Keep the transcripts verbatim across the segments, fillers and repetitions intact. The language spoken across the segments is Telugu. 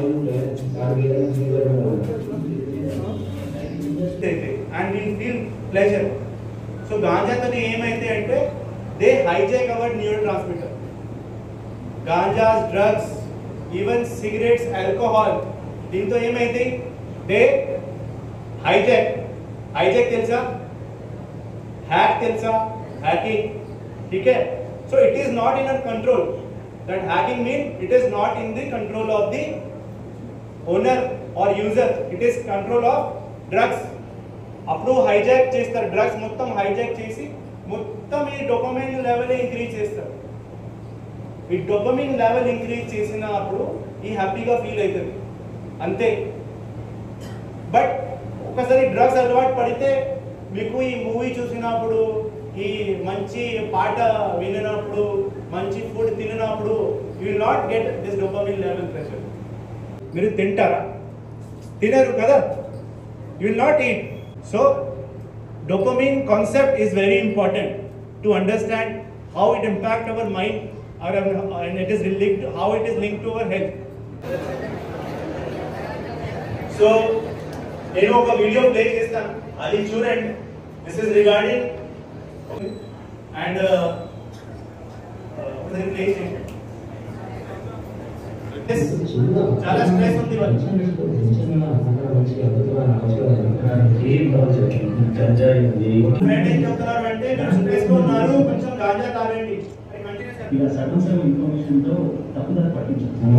and we feel pleasure. So ganja tani emaithe ante they hijack our neurotransmitter. Ganjas, drugs, even cigarettes, alcohol, దీంతో ఏమైంది they hijack. hijack తెలుసా? hack తెలుసా? hacking. ठीक है? So it is not in our control. That hacking means it is not in the control of the owner or user. It is control of drugs. అప్పుడు హైజాక్ చేస్తారు, డ్రగ్స్ మొత్తం హైజాక్ చేసి మొత్తం ఈ డోపమైన్ లెవెల్ ఇంక్రీజ్ చేస్తారు. ఈ డోపమైన్ లెవెల్ ఇంక్రీజ్ చేసినప్పుడు ఈ హ్యాపీగా ఫీల్ అవుతుంది అంతే. బట్ ఒకసారి డ్రగ్స్ అలవాటు పడితే మీకు ఈ మూవీ చూసినప్పుడు, ఈ మంచి పాట వినినప్పుడు, మంచి ఫుడ్ తిన్నప్పుడు you will not get this dopamine level pressure. మీరు తింటారా? తినరు కదా, you will not eat. So dopamine concept is very important to understand how it impact our mind, or and it is linked, how it is linked to our health. So నేను ఒక వీడియో ప్లే చేస్తాను, అది చూడండి. This is regarding and uh, ఒకసారి ప్లే చేయండి. చాలా స్ట్రెస్ ఉంది వాళ్ళు. ఇలా సగం సగం ఇన్ఫర్మేషన్ తో తప్పుదారి పట్టించారు.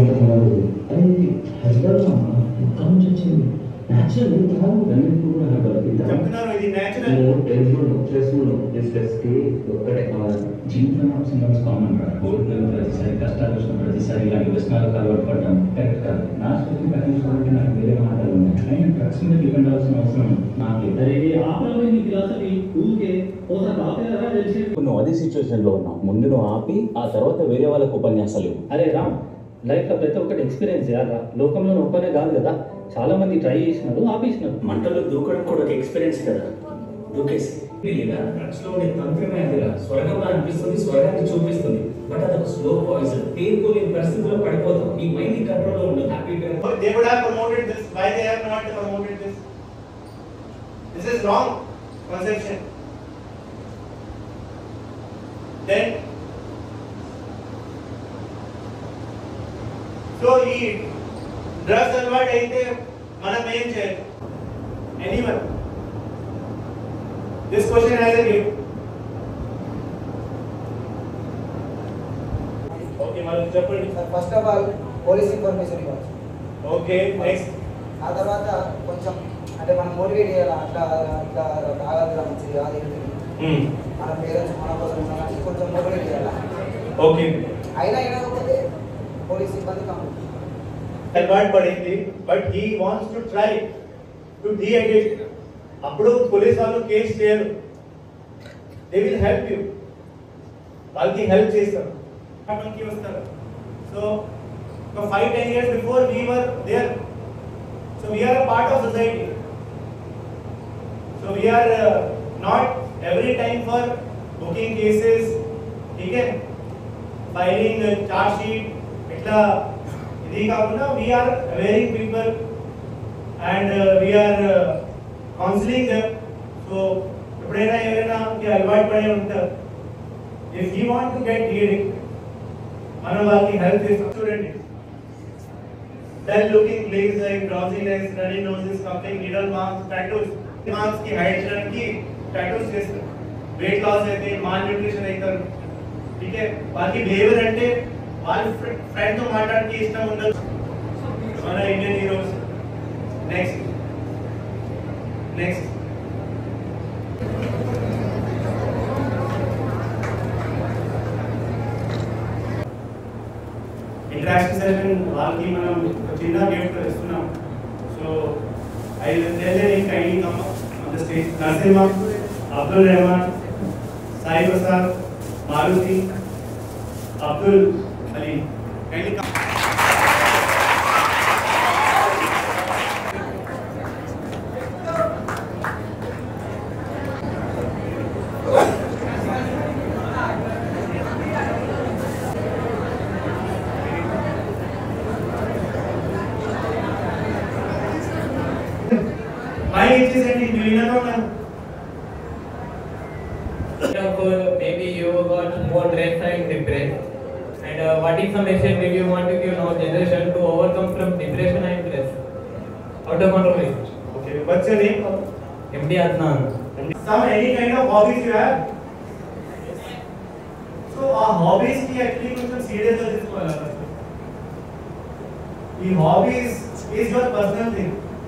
ప్రతిసారి కష్టాలు వచ్చిన ప్రతిసారి ఇలాంటి వ్యసనాలకు అలవాటు పడ్డాం కరెక్ట్ కాదు. నా స్పెషల్ పట్టించుకోవాలంటే నాకు వేరే మాటలు ఉన్నాయి. డ్రగ్స్ మీద డిపెండ్ అవ్వాల్సిన అవసరం నాకు నువ్వు అదే సిచ్యువేషన్ లో ఉన్నావు. ముందు నువ్వు ఆపి ఆ తర్వాత వేరే వాళ్ళకు ఉపన్యాసాలు ఇవ్వు. అరే రామ్, లైఫ్ లో ప్రతి ఒక్కటి ఎక్స్పీరియన్స్ చేయాలా. లోకంలో ఒక్కనే కాదు కదా, చాలా మంది ట్రై చేసినారు, ఆపేసినారు. మంటలో దూకడం కూడా ఒక ఎక్స్పీరియన్స్ కదా, దూకేసి డ్రగ్స్ లో తంత్రమే అదిరా. స్వర్గంలో అనిపిస్తుంది, స్వర్గాన్ని చూపిస్తుంది, బట్ అదొక స్లో పాయిజన్. తేరుకోలేని పరిస్థితిలో పడిపోతాం. ఈ మైండ్ కంట్రోల్ లో ఉండదు. హ్యాపీగా they would have promoted this. Why they have not promoted this? This is wrong conception. Then so ఈ డ్రగ్స్ అలవాటు అయితే మనం ఏం చేయాలి? Anyone? This question has a gift. Okay, మనం చెప్పండి. First of all police information ఇవ్వాలి. Okay, next. ఆ తర్వాత కొంచెం అంటే మనం మోటివేట్ చేయాలి. అట్లా ఇట్లా తాగదురా, మంచిది కాదు, మన పేరెంట్స్ మన కోసం ఉన్నామని కొంచెం మోటివేట్ చేయాలి. ఓకే, అయినా అయినకపోతే పోలీస్ ఇబ్బంది కాదు. అలవాటు పడింది, but he wants to try to deaddict. అప్పుడు పోలీస్ వాళ్ళు కేసు చేయరు, దే విల్ హెల్ప్ యూ. వాళ్ళకి హెల్ప్ చేస్తారు, మనకి వస్తారు. సో ఒక five ten years before we were there. So we are a part of society. So we are not every time for booking cases, ठीक है, ఫైలింగ్ చార్జ్ షీట్, ఇట్లా ఇది కాకుండా we are awaring people and we are counselling them. So ఎప్పుడైనా ఎవరైనా అలవాటు పడే ఉంటారు, if you want to get dealing మనం వాళ్ళకి హెల్ప్ చేస్తాం. చూడండి, dull looking place like drowsiness, runny noses, coughing, needle marks, tattoos. Marks కి హైడ్ చేయడానికి టాటూస్ చేస్తారు. వెయిట్ లాస్ అయితే, మాల్ న్యూట్రిషన్ అవుతారు. ठीक है, వాళ్ళకి బిహేవియర్ అంటే వాళ్ళ ఫ్రెండ్ తో మాట్లాడడానికి ఇష్టం ఉండదు. మన Indian heroes. Next next interaction session వాళ్ళకి మనం చిన్న గిఫ్ట్ ఇస్తున్నాం. So I will tell them kindly come on the stage. Narasimha, Abdul Rehman, Sai Prasad, Maruti, Abdul Ali, kindly come. Mind ఇచ్చేసేయండి, మీరు వినగా ఉన్నారు. Maybe you got more stressed and depressed. And uh, what information did you want to give our generation to overcome from depression and stress? Out of control. Okay, what's your name? M D Adnan. Some any kind of hobbies you have? So our hobbies ki actually కొంచెం serious గా తీసుకోవాలి. ఈ hobbies is your personal thing.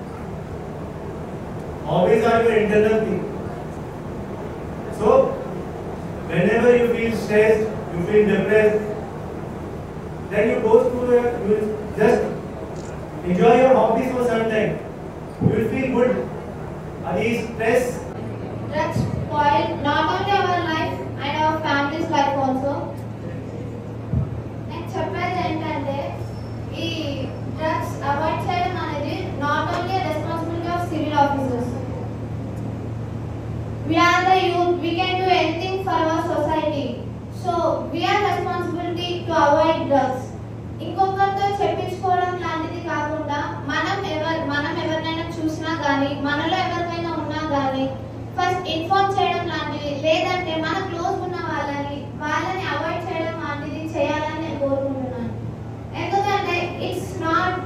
Hobbies are your internal thing. So whenever you feel stressed, you feel depressed, then you go through a, you will just enjoy your hobbies for some time. You will feel good. Adi stress. Drugs spoil not only our life and our family's life also. నేను చెప్పేది ఏంటంటే ఈ డ్రగ్స్ అవాయిడ్ చేయడం అనేది not only responsibility of civil officers. We are the youth, we can do anything for our society. So we are responsibility to avoid drugs. ఇంకొకరితో చెప్పించుకోవడం లాంటిది కాకుండా మనం ఎవరు మనం ఎవరినైనా చూసినా కానీ మనలో ఎవరికైనా ఉన్నా కానీ ఫస్ట్ ఇన్ఫార్మ్ చేయడం లాంటిది, లేదంటే మన క్లోజ్ ఉన్న వాళ్ళని వాళ్ళని అవాయిడ్ చేయడం లాంటిది చేయాలని నేను కోరుకుంటున్నాను. ఎందుకంటే ఇట్స్ నాట్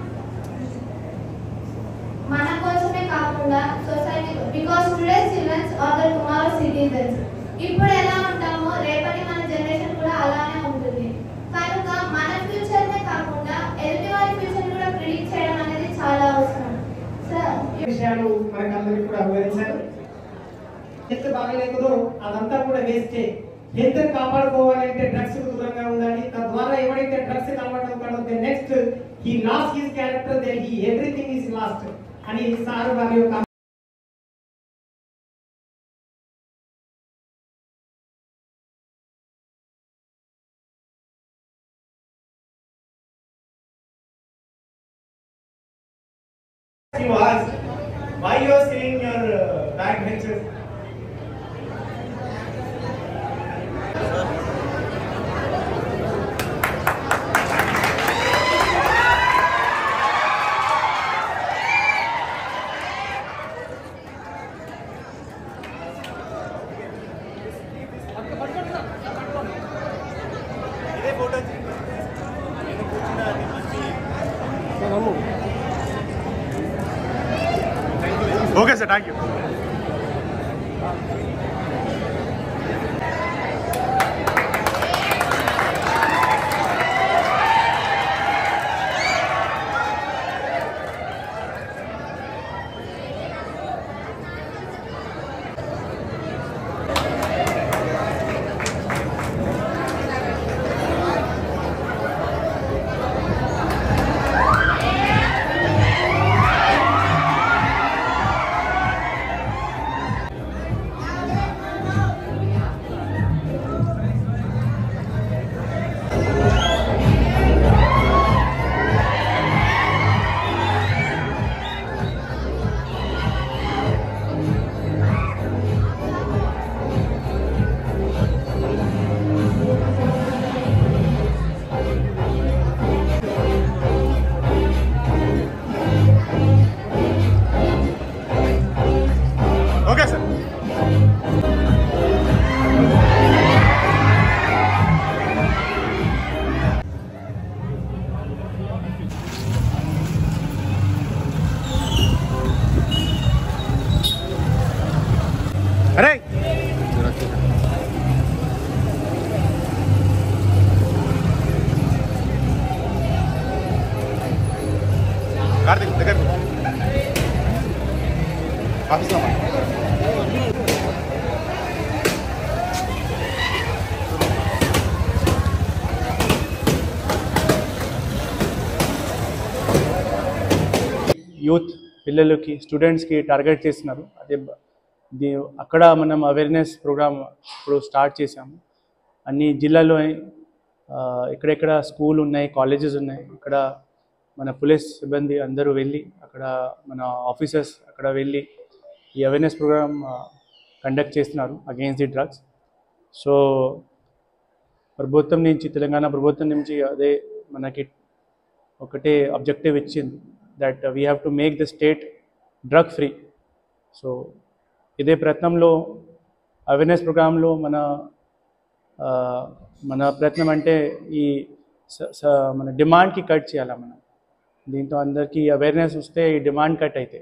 మన కోసమే కాకుండా society, because today childrens are the tomorrow citizens. ఇప్పుడు ఎలా ఉంటామో రేపటి మన జనరేషన్ కూడా అలానే ఉంటుంది. కనుక మన ఫ్యూచర్నే కాకుండా ఎదుటి వారి ఫ్యూచర్ కూడా ప్రిడిక్ట్ చేయడం అనేది చాలా అవసరం. సార్ ఈ విషయాలు మనకందరికీ కూడా వివరించారు. హెల్త్ బాగలేకదో అదంతా కూడా వేస్టే. హెల్త్ కాపాడుకోవాలంటే డ్రగ్స్ దూరంగా ఉండాలి. తద్వారా ఎవరైతే డ్రగ్స్ అలవాటు అవుతాడో next he lost his character, then he everything is lost అని సార్ వారి యొక్క You ask why you are saying your uh, back benches. Okay, sir. Thank you. Okay, sir. Hey. Karthik, దగ్గర ఆఫీస్ లో యూత్ పిల్లలకి స్టూడెంట్స్కి టార్గెట్ చేస్తున్నారు. అదే దీ అక్కడ మనం అవేర్నెస్ ప్రోగ్రామ్ ఇప్పుడు స్టార్ట్ చేసాము. అన్ని జిల్లాలో ఎక్కడెక్కడ స్కూల్ ఉన్నాయి, కాలేజెస్ ఉన్నాయి, అక్కడ మన పోలీస్ సిబ్బంది అందరూ వెళ్ళి, అక్కడ మన ఆఫీసర్స్ అక్కడ వెళ్ళి ఈ అవేర్నెస్ ప్రోగ్రామ్ కండక్ట్ చేస్తున్నారు అగెయిన్స్ట్ ది డ్రగ్స్. సో ప్రభుత్వం నుంచి, తెలంగాణ ప్రభుత్వం నుంచి అదే మనకి ఒకటే ఆబ్జెక్టివ్ ఇచ్చింది, that uh, we have to make the state drug free. So ఇదే ప్రయత్నంలో అవేర్నెస్ ప్రోగ్రాంలో మన మన ప్రయత్నం అంటే ఈ మన డిమాండ్కి కట్ చేయాలి మనం. దీంతో అందరికీ అవేర్నెస్ వస్తే ఈ డిమాండ్ కట్ అయితే.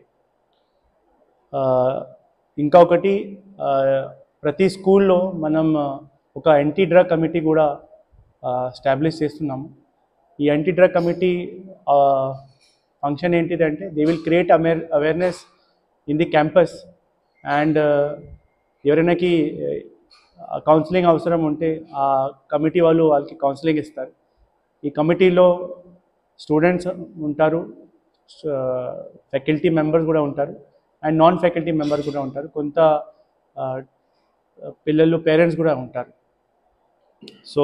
ఇంకా ఒకటి ప్రతి స్కూల్లో మనం ఒక యాంటీ డ్రగ్ కమిటీ కూడా ఎస్టాబ్లిష్ చేస్తున్నాము. ఈ యాంటీ డ్రగ్ కమిటీ ఫంక్షన్ ఏంటిదంటే they will create aware awareness in the campus and ఎవరైనాకి కౌన్సిలింగ్ అవసరం ఉంటే ఆ కమిటీ వాళ్ళు వాళ్ళకి కౌన్సిలింగ్ ఇస్తారు. ఈ కమిటీలో స్టూడెంట్స్ ఉంటారు, ఫ్యాకల్టీ మెంబర్స్ కూడా ఉంటారు అండ్ నాన్ ఫ్యాకల్టీ మెంబర్స్ కూడా ఉంటారు, కొంత పిల్లలు పేరెంట్స్ కూడా ఉంటారు. So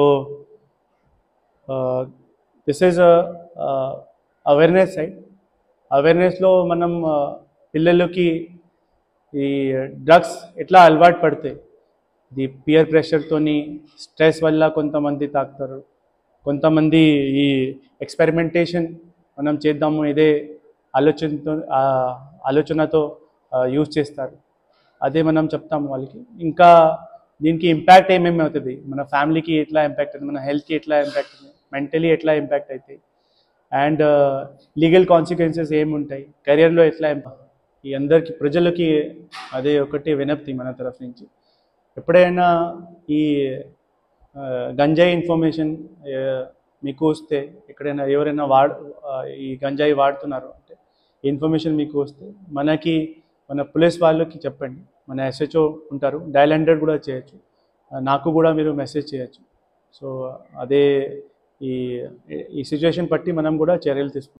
this is awareness side. అవేర్నెస్లో మనం పిల్లలకి ఈ డ్రగ్స్ ఎట్లా అలవాటు పడతాయి, ది పియర్ ప్రెషర్తోని స్ట్రెస్ వల్ల కొంతమంది తాగుతారు, కొంతమంది ఈ ఎక్స్పెరిమెంటేషన్ మనం చేద్దాము ఇదే ఆలోచనతో ఆలోచనతో యూజ్ చేస్తారు. అదే మనం చెప్తాము వాళ్ళకి. ఇంకా దీనికి ఇంపాక్ట్ ఏమేమి అవుతుంది, మన ఫ్యామిలీకి ఎట్లా ఇంపాక్ట్ అవుతుంది, మన హెల్త్కి ఎట్లా ఇంపాక్ట్ అవుతుంది, మెంటలీ ఎట్లా ఇంపాక్ట్ అవుతాయి అండ్ లీగల్ కాన్సిక్వెన్సెస్ ఏముంటాయి, కెరియర్లో ఎట్లా ఇంపాక్ట్. ఈ అందరికీ ప్రజలకి అదే ఒకటి వినప్తి మన తరఫు నుంచి. ఎప్పుడైనా ఈ గంజాయి ఇన్ఫర్మేషన్ మీకు వస్తే, ఎక్కడైనా ఎవరైనా వాడు ఈ గంజాయి వాడుతున్నారు అంటే ఇన్ఫర్మేషన్ మీకు వస్తే మనకి మన పోలీస్ వాళ్ళకి చెప్పండి. మన ఎస్హెచ్ఓ ఉంటారు, డయల్ హండ్రెడ్ కూడా చేయొచ్చు, నాకు కూడా మీరు మెసేజ్ చేయొచ్చు. సో అదే ఈ ఈ సిచ్యువేషన్ బట్టి మనం కూడా చర్యలు తీసుకుంటాం.